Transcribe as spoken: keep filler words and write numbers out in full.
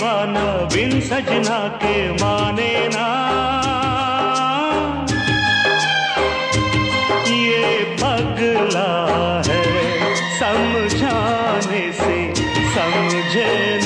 दीवाना बिन सजना के माने ना। ये पगला है समझाने से समझे